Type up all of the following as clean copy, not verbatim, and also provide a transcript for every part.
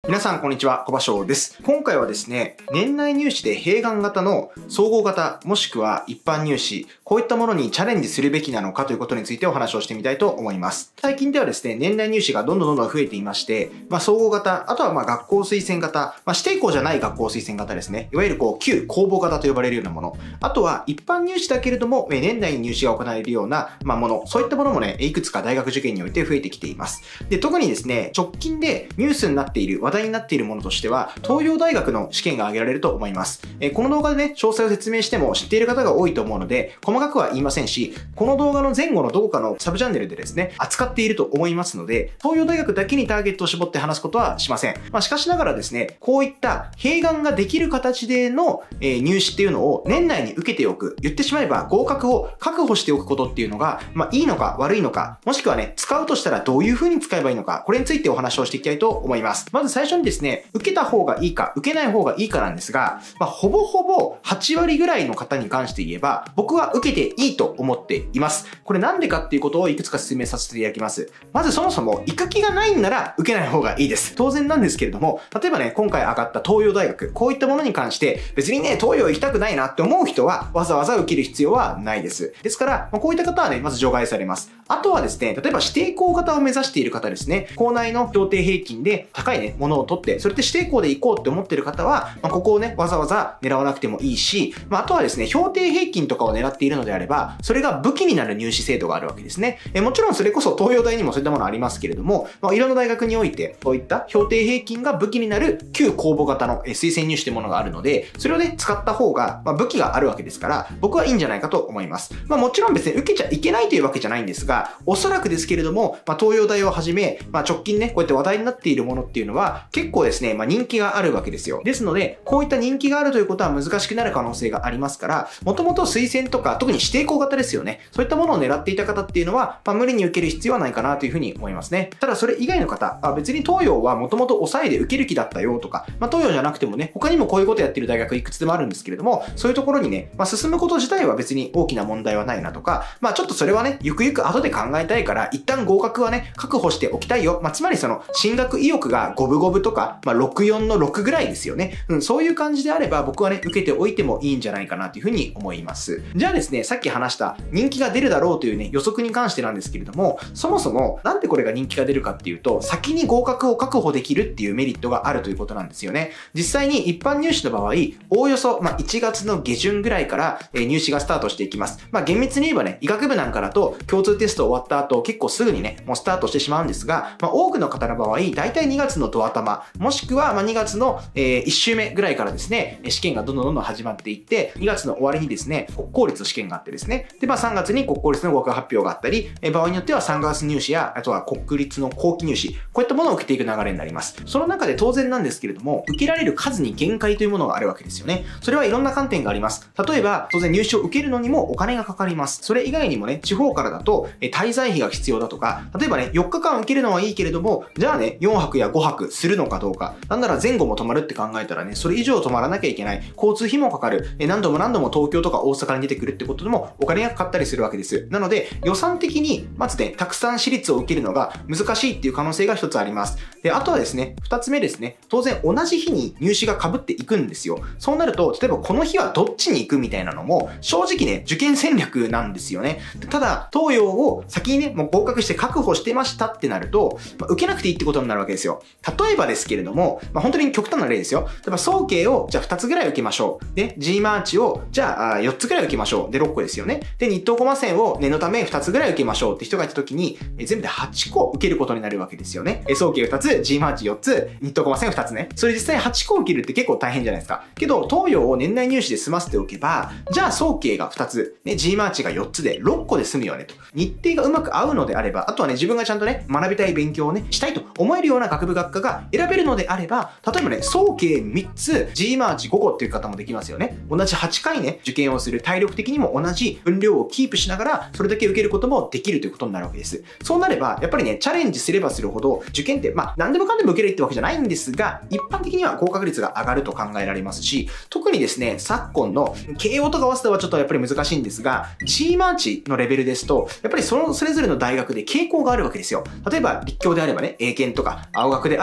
皆さんこんにちは、小場翔です。今回はですね、年内入試で併願型の総合型もしくは一般入試、こういったものにチャレンジするべきなのかということについてお話をしてみたいと思います。最近ではですね、年内入試がどんどん増えていまして、総合型、あとは学校推薦型、指定校じゃない学校推薦型ですね。いわゆる旧公募型と呼ばれるようなもの。あとは一般入試だけれども、年内に入試が行われるようなもの、そういったものもね、いくつか大学受験において増えてきています。で、特にですね、直近でニュースになっている、話題になっているものとしては、東洋大学の試験が挙げられると思います。この動画でね、詳細を説明しても知っている方が多いと思うので、細かくは言いませんし、この動画の前後のどこかのサブチャンネルでですね、扱っていると思いますので、東洋大学だけにターゲットを絞って話すことはしません。しかしながらですね、こういった併願ができる形での入試っていうのを年内に受けておく、言ってしまえば合格を確保しておくことっていうのが、いいのか悪いのか、もしくはね、使うとしたらどういう風に使えばいいのか、これについてお話をしていきたいと思います。まず最初にですね、受けた方がいいか、受けない方がいいかなんですが、ほぼほぼ8割ぐらいの方に関して言えば、僕は受けていいと思っています。これなんでかっていうことをいくつか説明させていただきます。まずそもそも行く気がないんなら受けない方がいいです。当然なんですけれども、例えばね、今回上がった東洋大学、こういったものに関して、別にね、東洋行きたくないなって思う人は、わざわざ受ける必要はないです。ですから、こういった方はね、まず除外されます。あとはですね、例えば指定校型を目指している方ですね、校内の評定平均で高いね、ものを取って、それって指定校で行こうって思っている方は、ここをね、わざわざ狙わなくてもいいし、あとはですね、評定平均とかを狙っているのであれば、それが武器になる入試制度があるわけですね。もちろんそれこそ東洋大にもそういったものありますけれども、いろんな大学において、こういった評定平均が武器になる旧公募型の推薦入試というものがあるので、それをね、使った方が、武器があるわけですから、僕はいいんじゃないかと思います。もちろん別に受けちゃいけないというわけじゃないんですが、おそらくですけれども、東洋大をはじめ、直近ね、こうやって話題になっているものっていうのは、結構ですね、人気があるわけですよ。ですので、こういった人気があるということは難しくなる可能性がありますから、もともと推薦とか、特に指定校型ですよね。そういったものを狙っていた方っていうのは、無理に受ける必要はないかなというふうに思いますね。ただそれ以外の方、別に東洋はもともと抑えで受ける気だったよとか、東洋じゃなくてもね、他にもこういうことやってる大学いくつでもあるんですけれども、そういうところにね、進むこと自体は別に大きな問題はないなとか、ちょっとそれはね、ゆくゆく後で考えたいから、一旦合格はね、確保しておきたいよ。つまりその、進学意欲が五分五分とか、64の6ぐらいですよね。そういう感じであれば、僕はね、受けておいてもいいんじゃないかなというふうに思います。じゃあですね、さっき話した人気が出るだろうというね、予測に関してなんですけれども、そもそも、なんでこれが人気が出るかっていうと、先に合格を確保できるっていうメリットがあるということなんですよね。実際に一般入試の場合、おおよそ、1月の下旬ぐらいから、入試がスタートしていきます。厳密に言えばね、医学部なんかだと、共通テスト終わった後、結構すぐにね、もうスタートしてしまうんですが、多くの方の場合、だいたい2月のド頭、もしくは2月の、1週目ぐらいからですね、試験がどんどん始まっていって、2月の終わりにですね、国公立試験があってですね、で、3月に国公立の合格発表があったり、場合によっては3月入試や、あとは国立の後期入試、こういったものを受けていく流れになります。その中で当然なんですけれども、受けられる数に限界というものがあるわけですよね。それはいろんな観点があります。例えば、当然入試を受けるのにもお金がかかります。それ以外にもね、地方からだと、滞在費が必要だとか、例えばね、4日間受けるのはいいけれども、じゃあね、4泊や5泊するのかどうか、なんなら前後も泊まるって考えたらね、それ以上泊まらなきゃいけない。交通費もかかる。何度も東京とか大阪に出てくるってことでもお金がかかったりするわけです。なので、予算的に、まずね、たくさん私立を受けるのが難しいっていう可能性が一つあります。で、あとはですね、二つ目ですね、当然同じ日に入試が被っていくんですよ。そうなると、例えばこの日はどっちに行くみたいなのも、正直ね、受験戦略なんですよね。ただ、東洋を先にね、もう合格して確保してましたってなると、受けなくていいってことになるわけですよ。例えばですけれども、本当に極端な例ですよ。例えば、早慶を、じゃあ2つぐらい受けましょう。で、G マーチを、じゃあ4つぐらい受けましょう。で、6個ですよね。で、日東駒線を念のため2つぐらい受けましょうって人がいたときに、全部で8個受けることになるわけですよね。早慶2つ、G マーチ4つ、日東駒線2つね。それ実際8個受けるって結構大変じゃないですか。けど、東洋を年内入試で済ませておけば、じゃあ早慶が2つ、ね、G マーチが4つで6個で済むよねと。日程がうまく合うのであれば、あとはね、自分がちゃんとね、学びたい勉強をね、したいと思えるような学部学科が選べるのであれば、例えばね、早慶3つ、G マーチ5個っていう方もできますよね。同じ8回ね、受験をする、体力的にも同じ分量をキープしながら、それだけ受けることもできるということになるわけです。そうなれば、やっぱりね、チャレンジすればするほど、受験って、何でもかんでも受けるってわけじゃないんですが、一般的には合格率が上がると考えられますし、特にですね、昨今の、慶応とか早稲田はちょっとやっぱり難しいんですが、G マーチのレベルですと、やっぱりそれぞれの大学で傾向があるわけですよ。例えば、立教であればね、英検とか、青学であれば、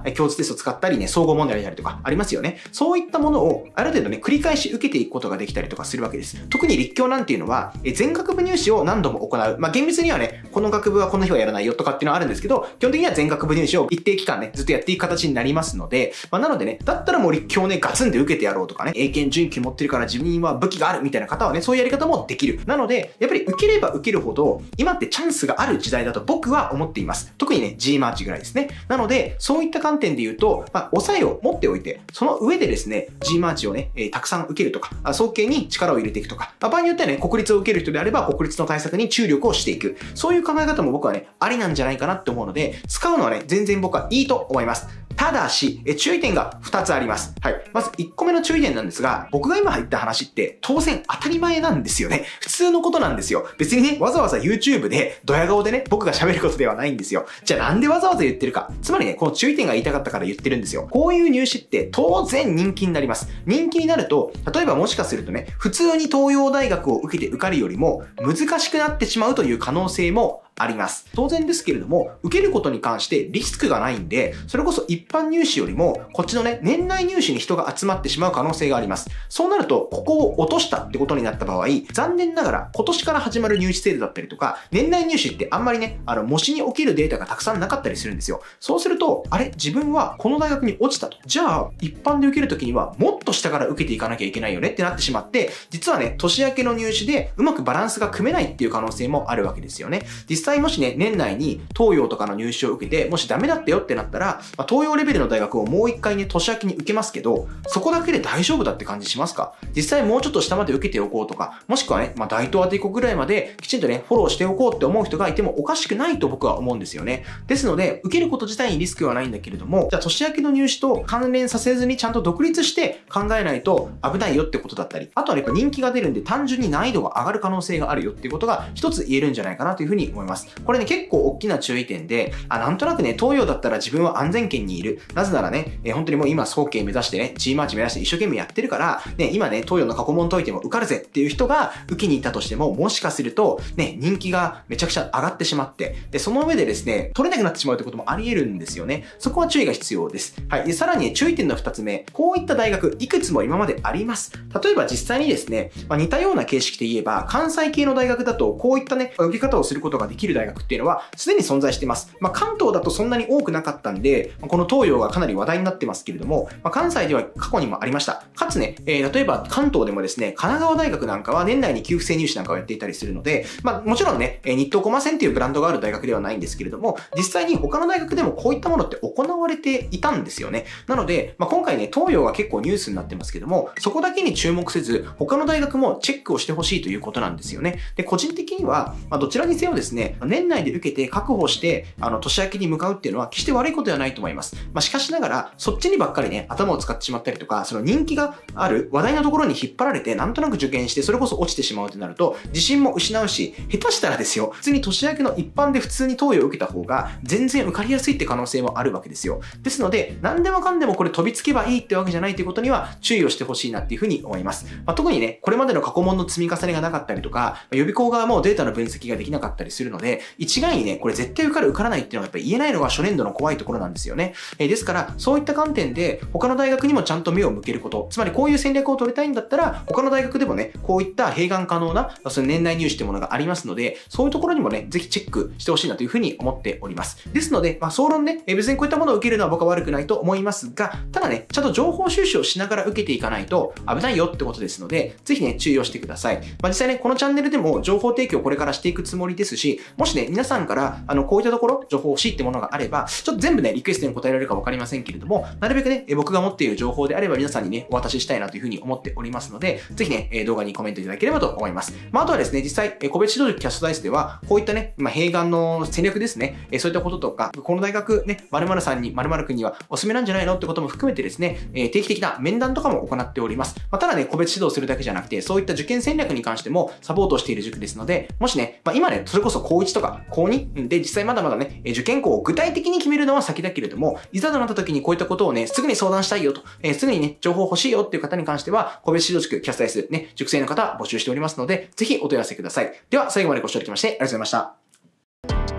共通テストを使ったりね、総合問題をやったりとかありますよね。そういったものをある程度ね、繰り返し受けていくことができたりとかするわけです。特に立教なんていうのは、全学部入試を何度も行う。厳密にはね、この学部はこの日はやらないよとかっていうのはあるんですけど、基本的には全学部入試を一定期間ね、ずっとやっていく形になりますので、なのでね、だったらもう立教ね、ガツンで受けてやろうとかね、英検準1級持ってるから自分には武器があるみたいな方はね、そういうやり方もできる。なので、やっぱり受ければ受けるほど、今ってチャンスがある時代だと僕は思っています。特にね、G マーチぐらいですね。なので、そういった観点で言うと、抑えを持っておいて、その上でですね、G マーチをね、たくさん受けるとか、早慶に力を入れていくとか、場合によってはね、国立を受ける人であれば、国立の対策に注力をしていく。そういう考え方も僕はね、ありなんじゃないかなって思うので、使うのはね、全然僕はいいと思います。ただし、注意点が2つあります。はい。まず1個目の注意点なんですが、僕が今言った話って当然当たり前なんですよね。普通のことなんですよ。別にね、わざわざ YouTube でドヤ顔でね、僕が喋ることではないんですよ。じゃあなんでわざわざ言ってるか。つまりね、この注意点が言いたかったから言ってるんですよ。こういう入試って当然人気になります。人気になると、例えばもしかするとね、普通に東洋大学を受けて受かるよりも難しくなってしまうという可能性もあります。当然ですけれども、受けることに関してリスクがないんで、それこそ一般入試よりも、こっちのね、年内入試に人が集まってしまう可能性があります。そうなると、ここを落としたってことになった場合、残念ながら今年から始まる入試制度だったりとか、年内入試ってあんまりね、模試に起きるデータがたくさんなかったりするんですよ。そうすると、あれ、自分はこの大学に落ちたと。じゃあ、一般で受けるときには、もっと下から受けていかなきゃいけないよねってなってしまって、実はね、年明けの入試でうまくバランスが組めないっていう可能性もあるわけですよね。実際もしね、年内に東洋とかの入試を受けて、もしダメだったよってなったら、東洋レベルの大学をもう一回ね、年明けに受けますけど、そこだけで大丈夫だって感じしますか？実際もうちょっと下まで受けておこうとか、もしくはね、大東亜帝国ぐらいまできちんとね、フォローしておこうって思う人がいてもおかしくないと僕は思うんですよね。ですので、受けること自体にリスクはないんだけれども、じゃあ年明けの入試と関連させずにちゃんと独立して考えないと危ないよってことだったり、あとはね、やっぱ人気が出るんで単純に難易度が上がる可能性があるよっていうことが一つ言えるんじゃないかなというふうに思います。これね、結構大きな注意点で、なんとなくね、東洋だったら自分は安全圏にいる。なぜならね、本当にもう今早慶目指してね、G マーチ目指して一生懸命やってるから、ね、今ね、東洋の過去問解いても受かるぜっていう人が受けに行ったとしても、もしかすると、ね、人気がめちゃくちゃ上がってしまって、で、その上でですね、取れなくなってしまうってこともあり得るんですよね。そこは注意が必要です。はい。で、さらに、ね、注意点の2つ目、こういった大学、いくつも今まであります。例えば実際にですね、似たような形式で言えば、関西系の大学だと、こういったね、受け方をすることができる大学っていうのは、すでに存在しています。関東だとそんなに多くなかったんで、この東洋がかなり話題になってますけれども、関西では過去にもありました。かつね、例えば関東でもですね、神奈川大学なんかは年内に給付制入試なんかをやっていたりするので、もちろんね、日東駒専っていうブランドがある大学ではないんですけれども、実際に他の大学でもこういったものって行われていたんですよね。なので、今回ね、東洋が結構ニュースになってますけども、そこだけに注目せず、他の大学もチェックをしてほしいということなんですよね。で、個人的には、どちらにせよですね、年内で受けて確保して、年明けに向かうっていうのは決して悪いことではないと思います。しかしながら、そっちにばっかりね、頭を使ってしまったりとか、その人気がある話題のところに引っ張られて、なんとなく受験して、それこそ落ちてしまうってなると、自信も失うし、下手したらですよ、普通に年明けの一般で普通に東洋を受けた方が、全然受かりやすいって可能性もあるわけですよ。ですので、何でもかんでもこれ飛びつけばいいってわけじゃないということには注意をしてほしいなっていうふうに思います。特にね、これまでの過去問の積み重ねがなかったりとか、予備校側もデータの分析ができなかったりするので、一概にね、これ絶対受かる受からないっていうのがやっぱり言えないのが初年度の怖いところなんですよね。ですから、そういった観点で他の大学にもちゃんと目を向けること、つまりこういう戦略を取りたいんだったら、他の大学でもね、こういった併願可能な、その年内入試というものがありますので、そういうところにもね、ぜひチェックしてほしいなというふうに思っております。ですので、総論ね、別にこういったものを受けるのは僕は悪くないと思いますが、ただね、ちゃんと情報収集をしながら受けていかないと危ないよってことですので、ぜひね、注意をしてください。実際ね、このチャンネルでも情報提供をこれからしていくつもりですし、もしね、皆さんから、こういったところ、情報欲しいってものがあれば、ちょっと全部ね、リクエストに答えられるかわかりませんけれども、なるべくね、僕が持っている情報であれば皆さんにね、お渡ししたいなというふうに思っておりますので、ぜひね、動画にコメントいただければと思います。あとはですね、実際、個別指導塾キャストダイスでは、こういったね、併願の戦略ですね、そういったこととか、この大学ね、〇〇さんに、〇〇くんにはおすすめなんじゃないのってことも含めてですね、定期的な面談とかも行っております。ただね、個別指導するだけじゃなくて、そういった受験戦略に関してもサポートしている塾ですので、もしね、今ね、それこそ高1とか高2で実際まだまだね、受験校を具体的に決めるのは先だけれども、いざとなった時にこういったことをね、すぐに相談したいよと、すぐにね、情報欲しいよっていう方に関しては、個別指導塾キャストダイスね、塾生の方募集しておりますので、ぜひお問い合わせください。では、最後までご視聴いただきましてありがとうございました。